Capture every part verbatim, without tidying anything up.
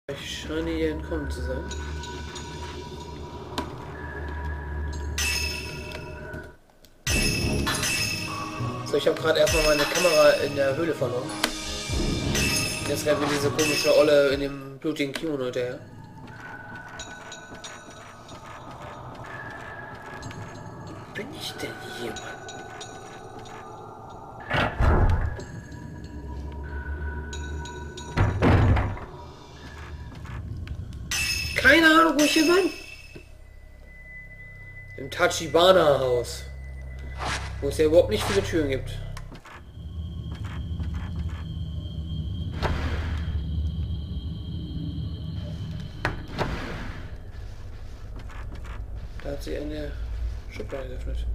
Ich scheine ihr entkommen zu sein. So, ich habe gerade erstmal meine Kamera in der Höhle verloren. Jetzt rennt mir diese komische Olle in dem blutigen Kimono hinterher. Wo bin ich denn hier, Mann? Keine Ahnung, wo ich hier bin. Im Tachibana-Haus. Wo es ja überhaupt nicht viele Türen gibt. Da hat sie eine Schublade geöffnet.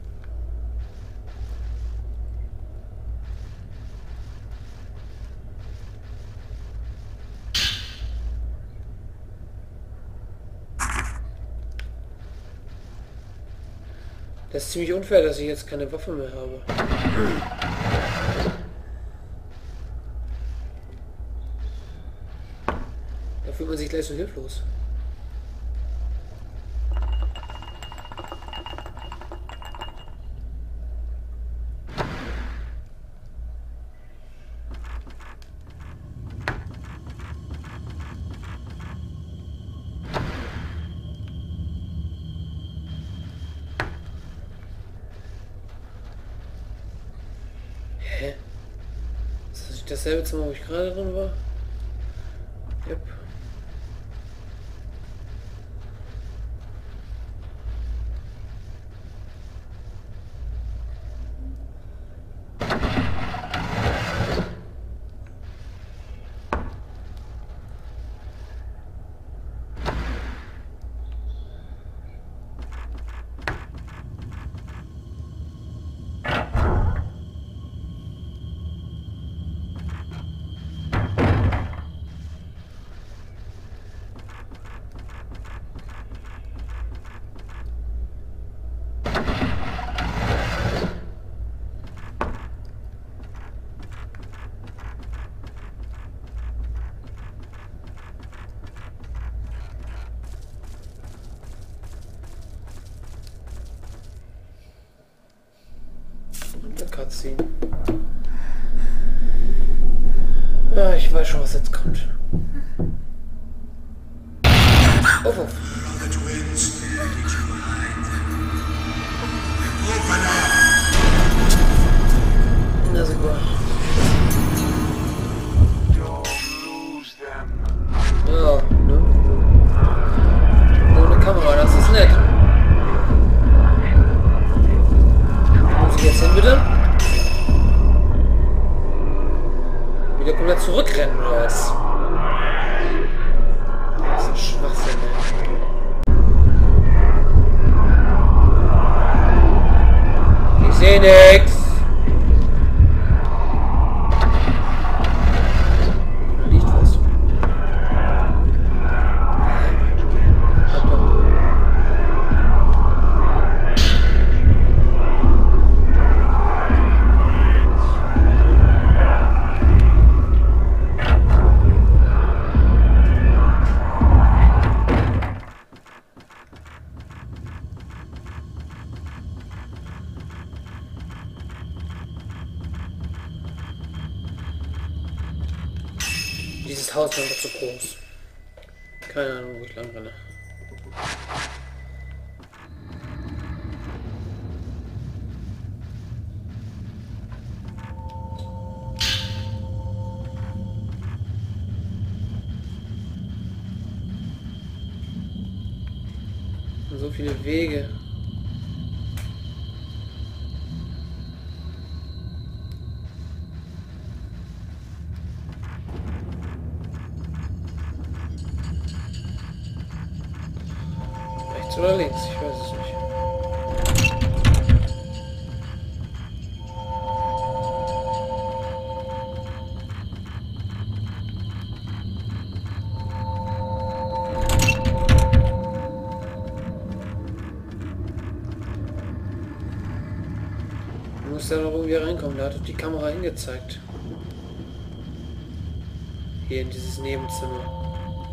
Das ist ziemlich unfair, dass ich jetzt keine Waffe mehr habe. Da fühlt man sich gleich so hilflos. Hä? Ist das nicht dasselbe Zimmer, wo ich gerade drin war? Yep. Cutscene. Ja, ich weiß schon, was jetzt kommt. Uff, uff. Na super. Ja, ne? Ohne Kamera, das ist nett. Muss ich jetzt hin, bitte? Wieder komplett zurückrennen oder was? Das ist ein Schwachsinn, ey. Ich sehe nichts. Da liegt was. Dieses Haus ist einfach zu groß. Keine Ahnung, wo ich lang renne. Und so viele Wege. Oder links, ich weiß es nicht. Du musst da noch irgendwie reinkommen, da hat doch die Kamera hingezeigt. Hier in dieses Nebenzimmer.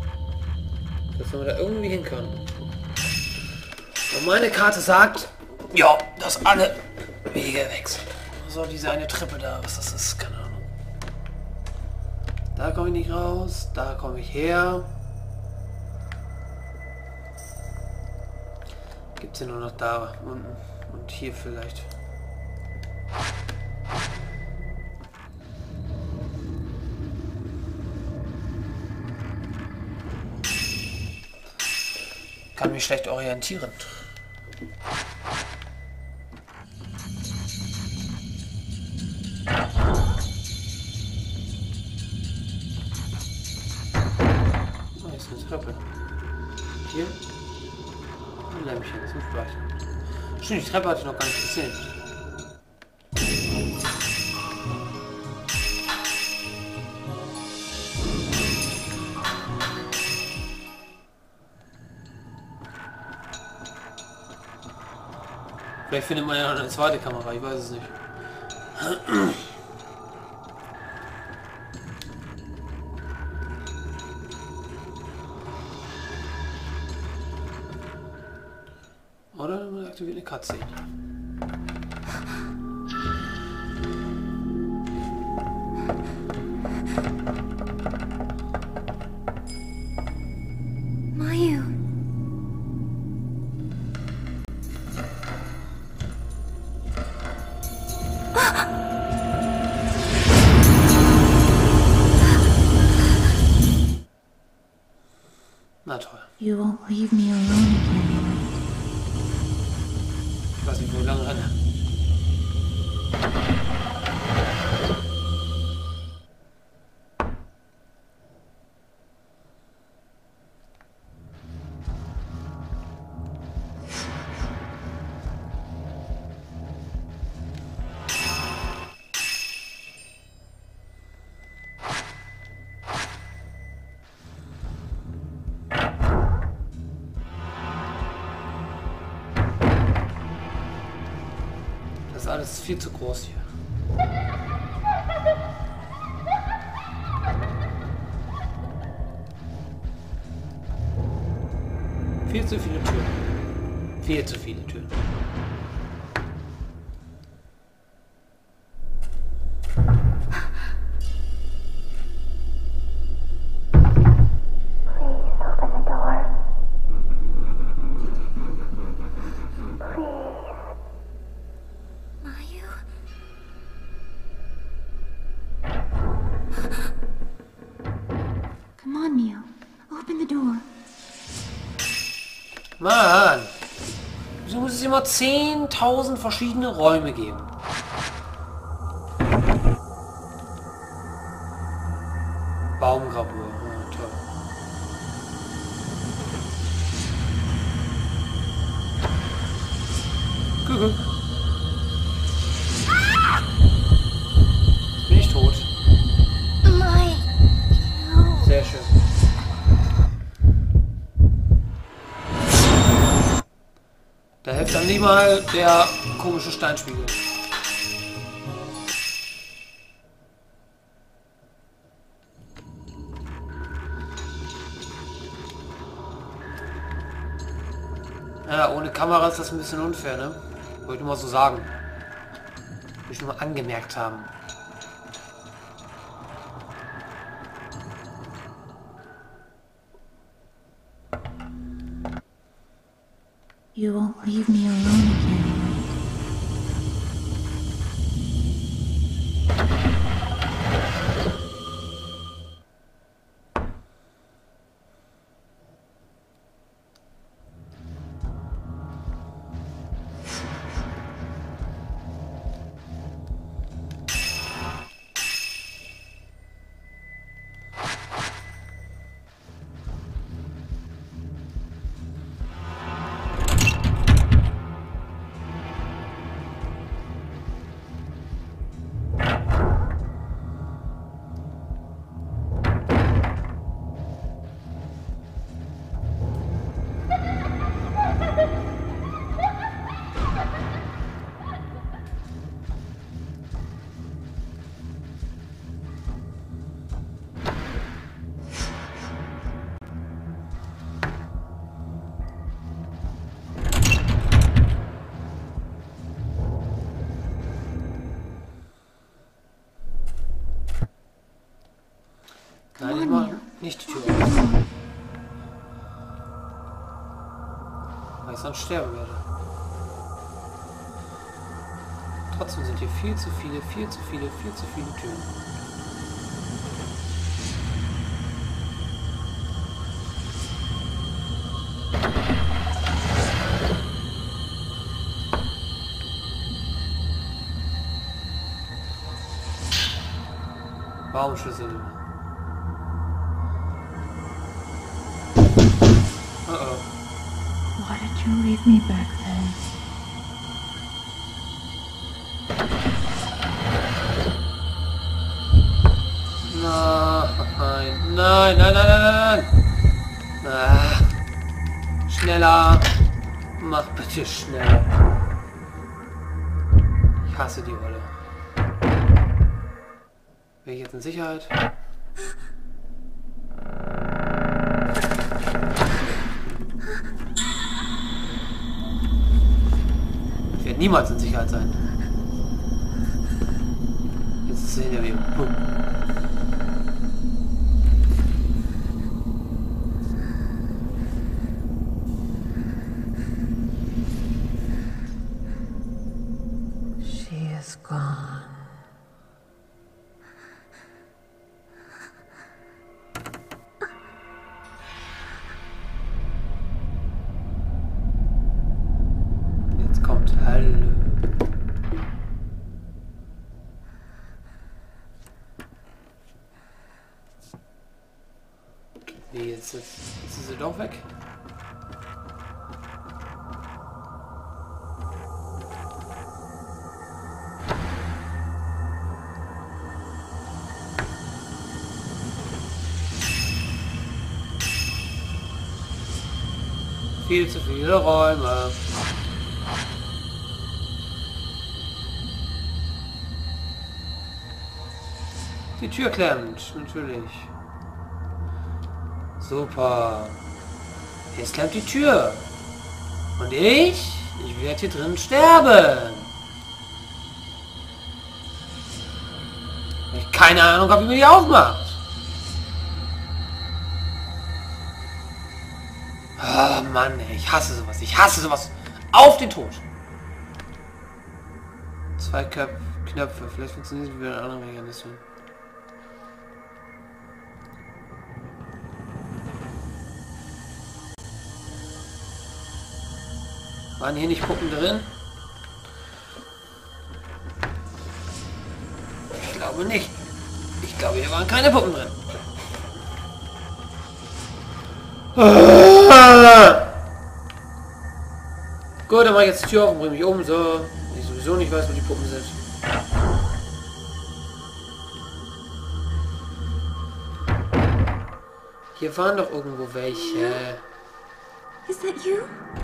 Dass wir da irgendwie hin können. Und meine Karte sagt, ja, dass alle Wege weg sind. So, diese eine Treppe da, was das ist, keine Ahnung. Da komme ich nicht raus, da komme ich her. Gibt es ja nur noch da unten und hier vielleicht. Kann mich schlecht orientieren. Oh, hier ist eine Treppe. Hier ein Lämpchen zum Speichern. Stimmt, die Treppe hatte ich noch gar nicht gesehen. Vielleicht findet man ja noch eine zweite Kamera, ich weiß es nicht. Oder man aktiviert eine Cutscene. Mayu. Na toll. You won't leave me alone again. Ich weiß nicht, wo lange renne. Das ist alles viel zu groß hier. Viel zu viele Türen. Viel zu viele Türen. Come on, Mio. Open the door. Mann! Wieso muss es immer zehntausend verschiedene Räume geben? Baumgravur. Ja, toll. Guck. Jetzt bin ich tot. My. Sehr schön. Da hilft dann nicht mal der komische Steinspiegel. Ja, ohne Kamera ist das ein bisschen unfair, ne? Wollte ich nur mal so sagen. Wollte ich nur mal angemerkt haben. You won't leave me alone again. nicht die Tür auf. Weil ich sonst sterben werde. Trotzdem sind hier viel zu viele, viel zu viele, viel zu viele Türen. Baumschlüssel. Uh oh. Why did you leave me back then? Nein, nein, nein, nein, nein, nein. Ah. Schneller. Mach bitte schneller. Ich hasse die Rolle. Bin ich jetzt in Sicherheit? Ich werde niemals in Sicherheit sein. Jetzt ist sie hinter mir. Hm. She is gone. Hallo. Nee, jetzt, jetzt, jetzt ist sie doch weg. Viel zu viele Räume. Die Tür klemmt, natürlich. Super. Jetzt klemmt die Tür. Und ich? Ich werde hier drin sterben. Ich habe keine Ahnung, ob ich mir die aufmacht. Oh Mann, ey, ich hasse sowas. Ich hasse sowas. Auf den Tod. Zwei Köp Knöpfe. Vielleicht funktioniert es wie ein anderer Mechanismus. Waren hier nicht Puppen drin? Ich glaube nicht. Ich glaube, hier waren keine Puppen drin. Ah! Gut, dann mache ich jetzt die Tür auf und bringe mich um. So, ich sowieso nicht weiß, wo die Puppen sind. Hier waren doch irgendwo welche. Is that you?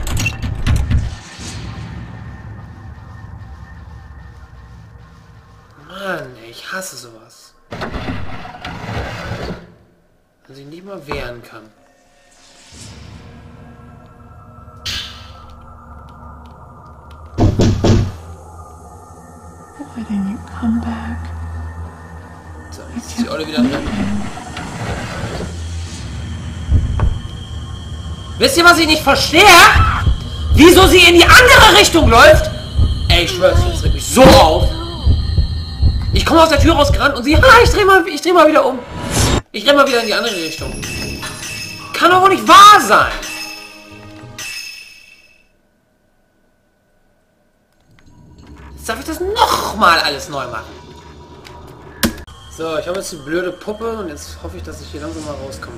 Mann, ey, ich hasse sowas. Dass ich nicht mal wehren kann. Why didn't you come back? So, jetzt ist die Olle wieder drin. Wisst ihr, was ich nicht verstehe? Wieso sie in die andere Richtung läuft? Ey, ich schwör's, das regt mich so auf. Ich komme aus der Tür rausgerannt und sie, ha, ich dreh mal, ich dreh mal wieder um. Ich renn mal wieder in die andere Richtung. Kann doch wohl nicht wahr sein. Jetzt darf ich das nochmal alles neu machen. So, ich habe jetzt die blöde Puppe und jetzt hoffe ich, dass ich hier langsam mal rauskomme.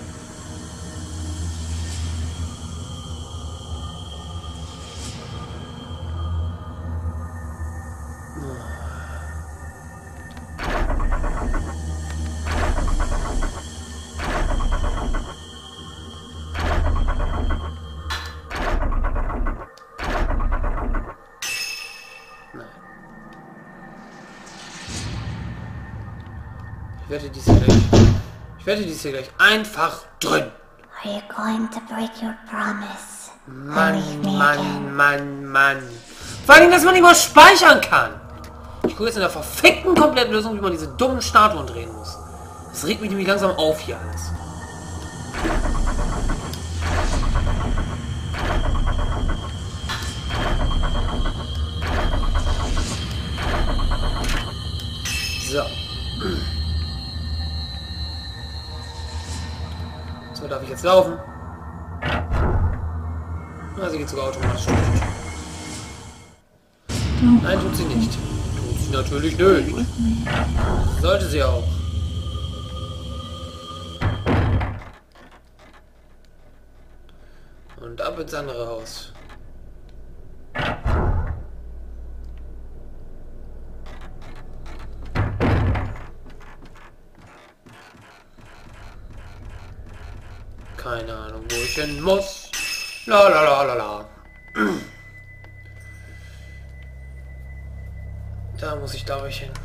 Ich werde dies hier gleich. Ich werde dies hier gleich einfach drin. Are you going to break your promise? Mann, Mann, Mann, Mann. Vor allem, dass man nicht mal speichern kann. Ich gucke jetzt in der verfickten kompletten Lösung, wie man diese dummen Statuen drehen muss. Das regt mich nämlich langsam auf hier alles. So, darf ich jetzt laufen? Na, sie geht sogar automatisch. Nein, tut sie nicht. Tut sie natürlich nicht. Sollte sie auch. Und ab ins andere Haus. Keine Ahnung, wo ich hin muss. La la la la la. Da muss ich, glaube ich, hin.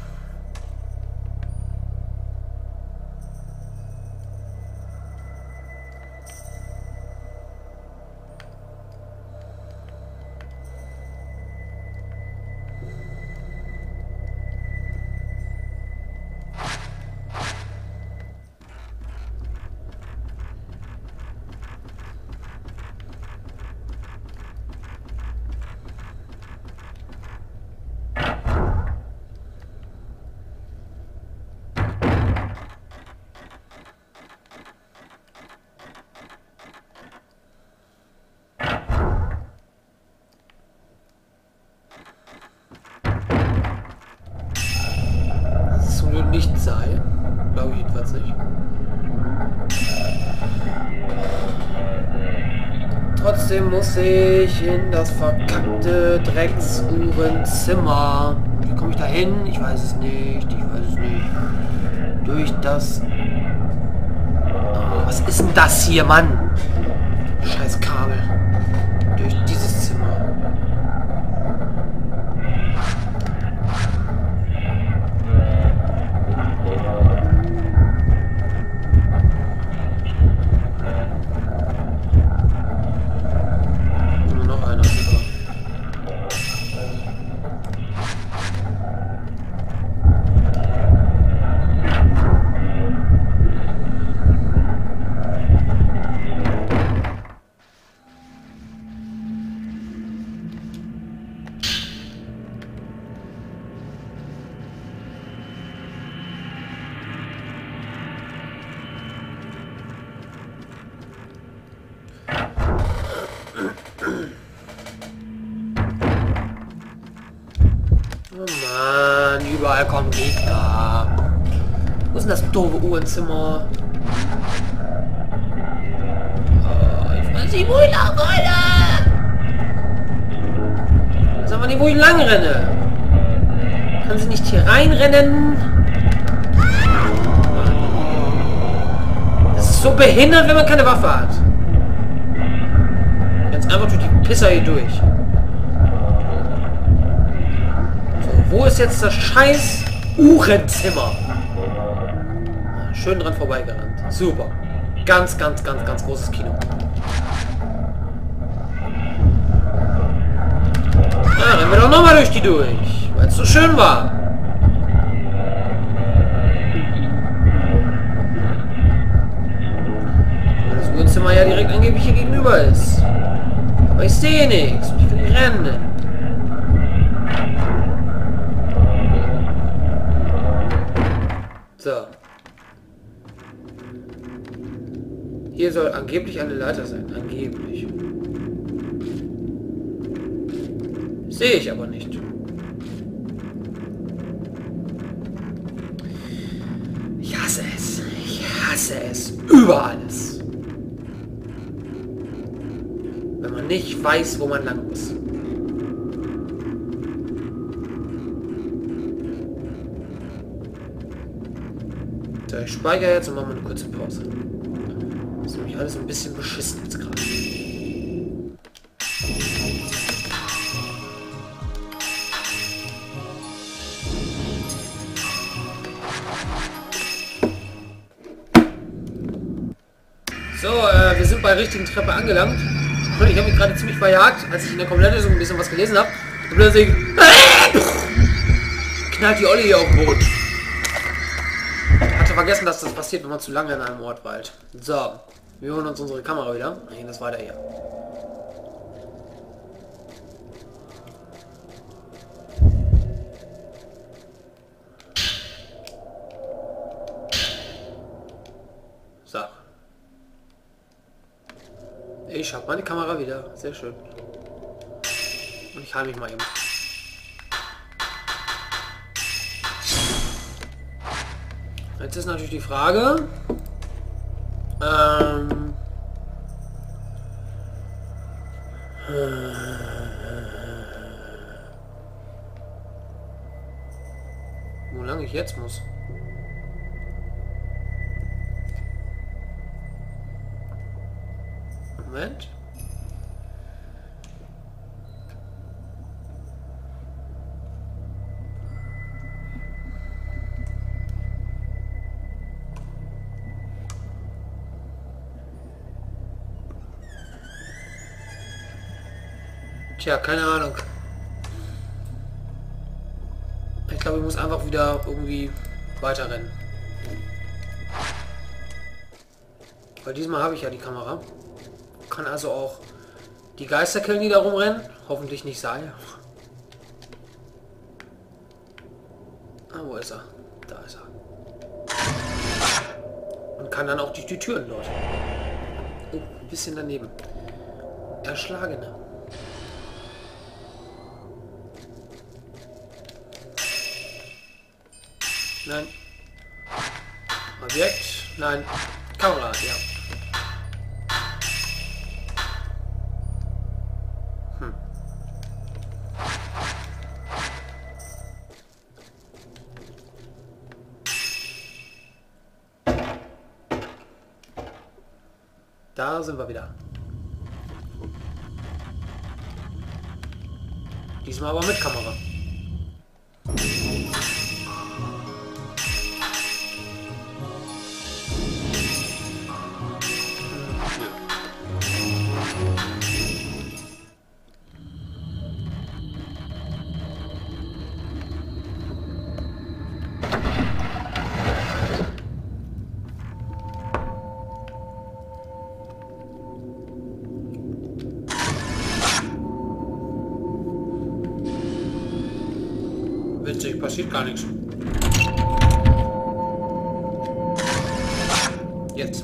Nicht sei. Glaube ich jedenfalls nicht. Trotzdem muss ich in das verkackte Drecksuhrenzimmer. Wie komme ich da hin? Ich weiß es nicht. Ich weiß es nicht. Durch das... Oh, was ist denn das hier, Mann? Scheiß Kabel. Durch dieses Zimmer. Oh Mann, überall kommen Gegner. Wo ist denn das doofe Uhrenzimmer? Oh, ich weiß nicht, wo ich lang renne. Sag mal nicht, wo ich lang renne. Kann sie nicht hier reinrennen? Das ist so behindert, wenn man keine Waffe hat. Ganz einfach durch die Pisser hier durch. Wo ist jetzt das scheiß Uhrenzimmer? Schön dran vorbeigerannt. Super. Ganz, ganz, ganz, ganz großes Kino. Ja, rennen wir doch nochmal durch die durch. Weil es so schön war. Weil das Uhrzimmer ja direkt angeblich hier gegenüber ist. Aber ich sehe nichts. Ich will rennen. So. Hier soll angeblich eine Leiter sein. Angeblich. Sehe ich aber nicht. Ich hasse es. Ich hasse es. Über alles. Wenn man nicht weiß, wo man lang muss. So, ich speichere jetzt und mache mal eine kurze Pause. Das ist nämlich alles ein bisschen beschissen jetzt gerade. So, äh, wir sind bei der richtigen Treppe angelangt. Und ich habe mich gerade ziemlich verjagt, als ich in der Komplette so ein bisschen was gelesen habe. Und plötzlich knallt die Olli hier auf den Boden. Hatte vergessen, dass das passiert, wenn man zu lange in einem Ort weilt. So, wir holen uns unsere Kamera wieder. Nein, das war der hier. So. Ich habe meine Kamera wieder. Sehr schön. Und ich heile mich mal eben. Jetzt ist natürlich die Frage. Ähm... Wo lang ich jetzt muss. Moment. Tja, keine Ahnung. Ich glaube, ich muss einfach wieder irgendwie weiterrennen. Weil diesmal habe ich ja die Kamera. Kann also auch die Geister killen, die da rumrennen. Hoffentlich nicht Seil. Ah, wo ist er? Da ist er. Und kann dann auch durch die Türen dort. Oh, ein bisschen daneben. Erschlagene. Nein. Objekt. Nein. Kamera, ja. Hm. Da sind wir wieder. Diesmal aber mit Kamera. Witzig, passiert gar nichts. Jetzt.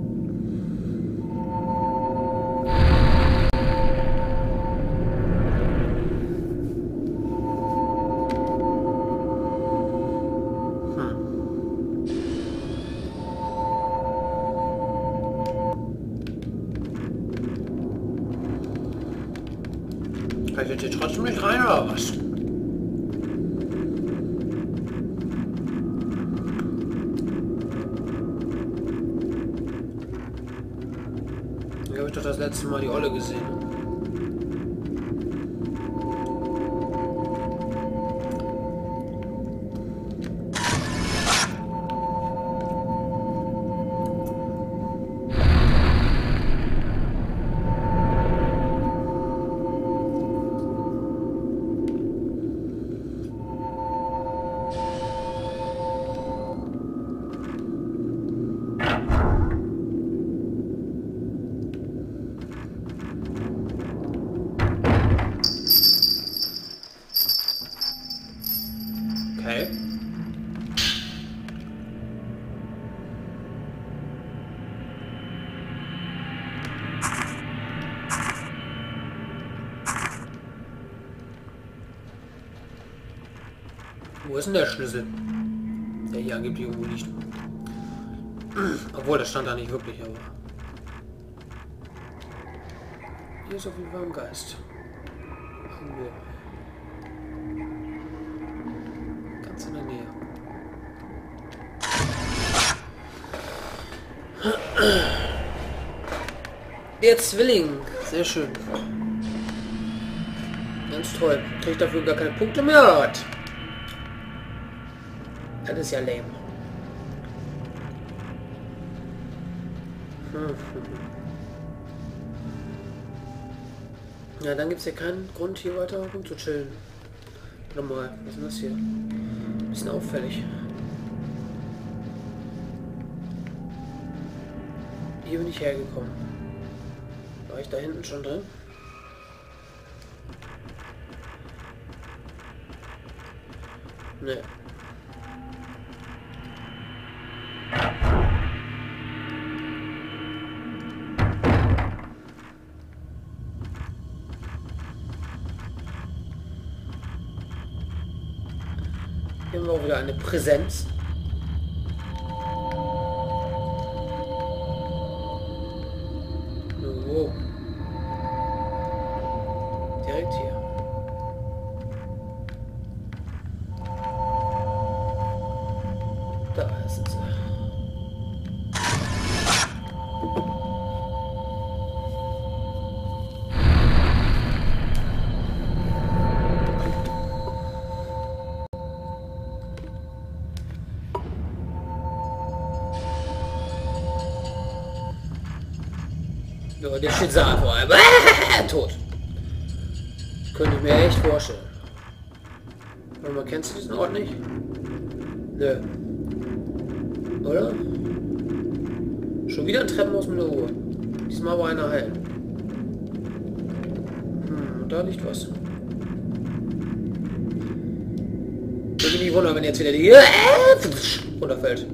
Kann ich jetzt hier trotzdem nicht rein oder was? Hier habe ich doch das letzte Mal die Olle gesehen. Okay. Wo ist denn der Schlüssel? Der hier angeblich irgendwo liegt. Obwohl, das stand da nicht wirklich, aber... Hier ist auf jeden Fall ein Geist. Irgendwo. Ganz in der Nähe. Der Zwilling. Sehr schön. Ganz toll. Krieg ich dafür gar keine Punkte mehr, oder was? Das ist ja lame. Hm. Ja, dann gibt es ja keinen Grund, hier weiter rumzuchillen. Warte mal, was ist denn das hier? Ein bisschen auffällig. Hier bin ich hergekommen. War ich da hinten schon drin? Ne. haben wir auch wieder eine Präsenz. Oh. Direkt hier. Da sind sie. Ja, der steht da vor allem. Tot. Könnte ich mir echt vorstellen. Aber man kennst du diesen Ort nicht? Nö. Oder? Schon wieder ein Treppenhaus mit der Ruhe. Diesmal war einer heil. Hm, da liegt was. Würde mich nicht wundern, wenn jetzt wieder die runterfällt.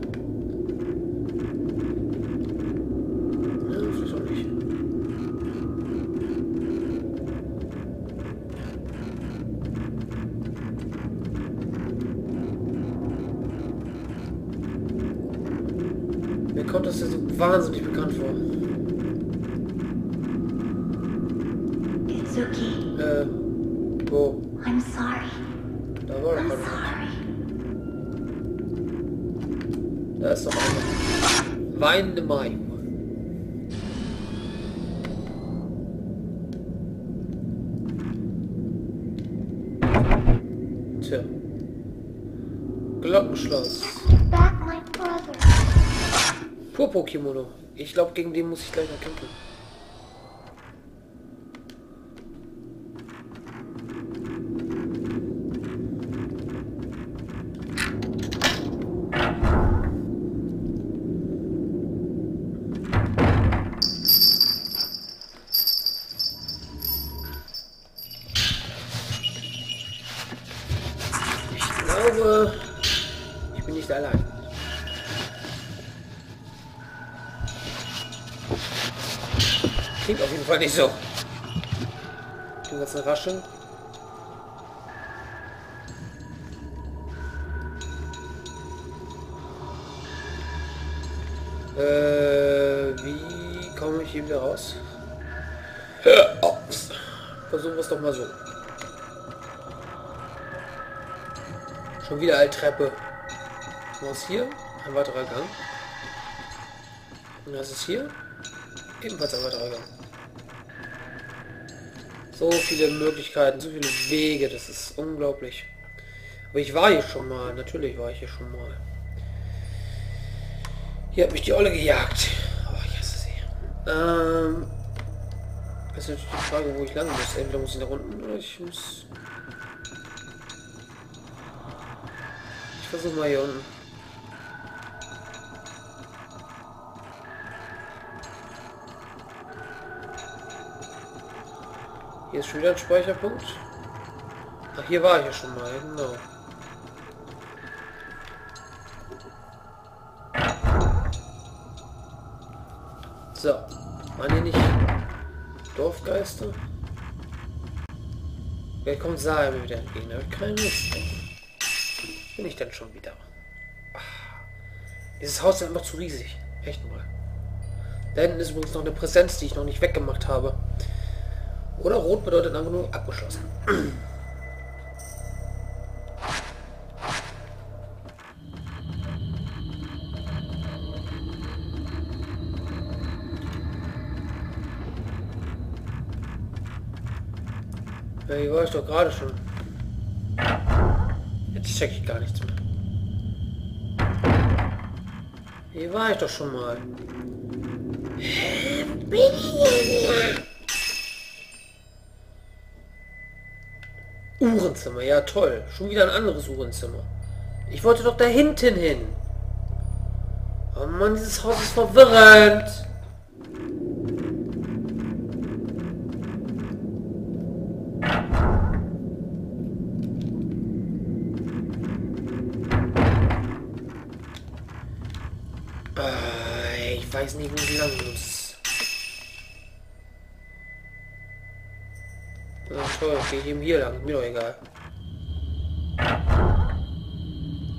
Mir kommt das ja so wahnsinnig bekannt vor. It's okay. Äh, wo? I'm sorry. Da war doch I'm gerade. sorry. Da ist doch einer. Weinende Mai. Tja. Glockenschloss. Back my brother. Purpur-Kimono. Ich glaube, gegen den muss ich gleich noch kämpfen. Ich glaube, ich bin nicht allein. Klingt auf jeden Fall nicht so. Klingt das eine Rasche? Äh, wie komme ich hier wieder raus? Versuchen wir es doch mal so. Schon wieder eine Treppe. Was hier? Ein weiterer Gang. Und das ist hier. Ebenfalls ein weiterer Gang. So viele Möglichkeiten, so viele Wege, das ist unglaublich. Aber ich war hier schon mal, natürlich war ich hier schon mal. Hier hat mich die Olle gejagt. Oh, ich hasse sie. Ähm, das ist natürlich die Frage, wo ich lang muss. Entweder muss ich nach unten oder ich muss... Ich versuche mal hier unten. Hier ist schon wieder ein Speicherpunkt. Ach, hier war ich ja schon mal, genau. So, waren hier nicht Dorfgeister? Vielleicht kommt Saal mir wieder entgegen, da habe ich keine Lust drauf. Bin ich denn schon wieder? Ach, dieses Haus ist einfach zu riesig. Echt mal. Da hinten ist übrigens noch eine Präsenz, die ich noch nicht weggemacht habe. Oder rot bedeutet einfach nur abgeschlossen. Ja, hier war ich doch gerade schon. Jetzt check ich gar nichts mehr. Hier war ich doch schon mal. Uhrenzimmer, ja toll. Schon wieder ein anderes Uhrenzimmer. Ich wollte doch da hinten hin. Oh Mann, dieses Haus ist verwirrend. Ah, ich weiß nicht, wo ich lang muss. Na toll, gehe ich eben hier lang. Mir doch egal.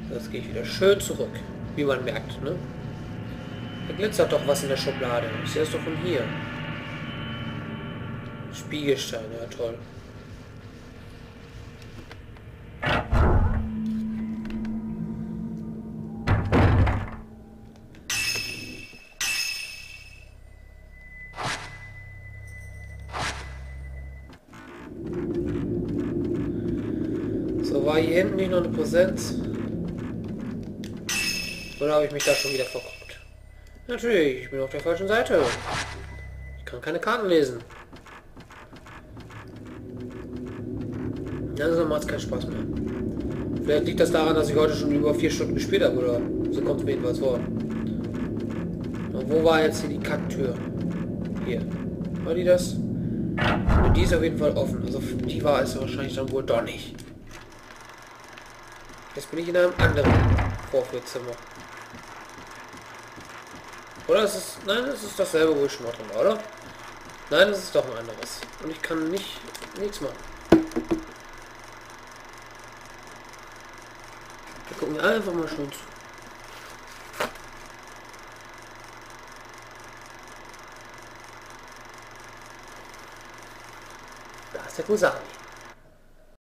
Das gehe ich wieder schön zurück. Wie man merkt, ne? Da glitzert doch was in der Schublade. Ich sehe es doch von hier. Spiegelstein, ja toll. So, war hier hinten nicht noch eine Präsenz? Oder habe ich mich da schon wieder verguckt? Natürlich, ich bin auf der falschen Seite. Ich kann keine Karten lesen. Langsam macht es keinen Spaß mehr. Vielleicht liegt das daran, dass ich heute schon über vier Stunden gespielt habe, oder so kommt es mir jedenfalls vor. Und wo war jetzt hier die Kacktür? Hier. War die das? Und die ist auf jeden Fall offen. Also die war es wahrscheinlich dann wohl doch nicht. Jetzt bin ich in einem anderen Vorführzimmer. Oder ist es... Nein, es ist dasselbe, wo ich schon mal drin war, oder? Nein, es ist doch ein anderes. Und ich kann nicht... nichts machen. Wir gucken einfach mal schön zu. Da ist der Kusami.